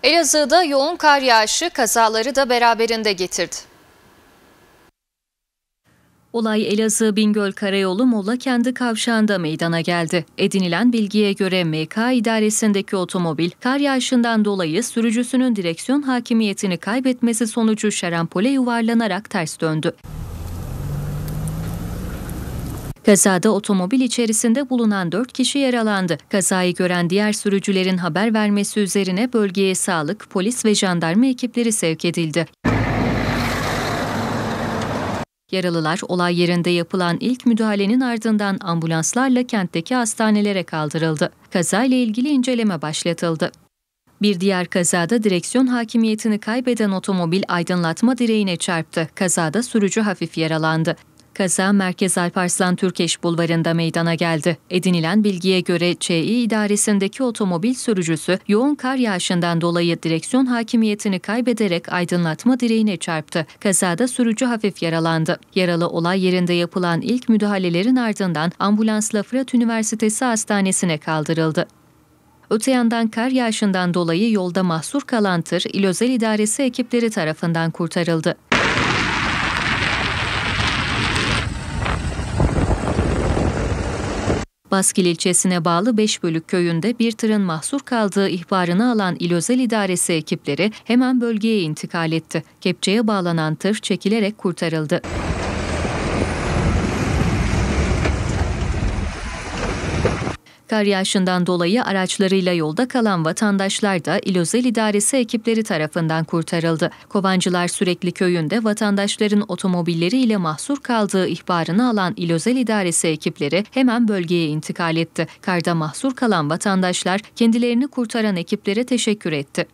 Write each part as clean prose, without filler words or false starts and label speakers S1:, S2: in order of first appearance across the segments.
S1: Elazığ'da yoğun kar yağışı kazaları da beraberinde getirdi.
S2: Olay Elazığ Bingöl Karayolu Mollakendi kavşağında meydana geldi. Edinilen bilgiye göre MK idaresindeki otomobil kar yağışından dolayı sürücüsünün direksiyon hakimiyetini kaybetmesi sonucu şarampole yuvarlanarak ters döndü. Kazada otomobil içerisinde bulunan 4 kişi yaralandı. Kazayı gören diğer sürücülerin haber vermesi üzerine bölgeye sağlık, polis ve jandarma ekipleri sevk edildi. Yaralılar olay yerinde yapılan ilk müdahalenin ardından ambulanslarla kentteki hastanelere kaldırıldı. Kazayla ilgili inceleme başlatıldı. Bir diğer kazada direksiyon hakimiyetini kaybeden otomobil aydınlatma direğine çarptı. Kazada sürücü hafif yaralandı. Kaza Merkez Alparslan Türkeş Bulvarı'nda meydana geldi. Edinilen bilgiye göre Çİ idaresindeki otomobil sürücüsü yoğun kar yağışından dolayı direksiyon hakimiyetini kaybederek aydınlatma direğine çarptı. Kazada sürücü hafif yaralandı. Yaralı olay yerinde yapılan ilk müdahalelerin ardından ambulansla Fırat Üniversitesi Hastanesi'ne kaldırıldı. Öte yandan kar yağışından dolayı yolda mahsur kalan tır İl Özel İdaresi ekipleri tarafından kurtarıldı. Baskil ilçesine bağlı Beşbölük köyünde bir tırın mahsur kaldığı ihbarını alan İl Özel İdaresi ekipleri hemen bölgeye intikal etti. Kepçeye bağlanan tır çekilerek kurtarıldı. Kar yağışından dolayı araçlarıyla yolda kalan vatandaşlar da İl Özel İdaresi ekipleri tarafından kurtarıldı. Kovancılar Sürekli köyünde vatandaşların otomobilleriyle mahsur kaldığı ihbarını alan İl Özel İdaresi ekipleri hemen bölgeye intikal etti. Karda mahsur kalan vatandaşlar kendilerini kurtaran ekiplere teşekkür etti.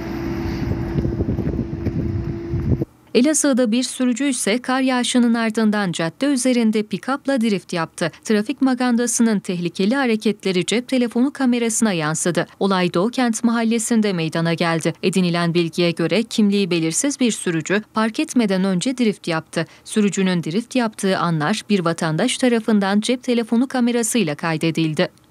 S2: Elazığ'da bir sürücü ise kar yağışının ardından cadde üzerinde pikapla drift yaptı. Trafik magandasının tehlikeli hareketleri cep telefonu kamerasına yansıdı. Olay Doğukent mahallesinde meydana geldi. Edinilen bilgiye göre kimliği belirsiz bir sürücü park etmeden önce drift yaptı. Sürücünün drift yaptığı anlar bir vatandaş tarafından cep telefonu kamerasıyla kaydedildi.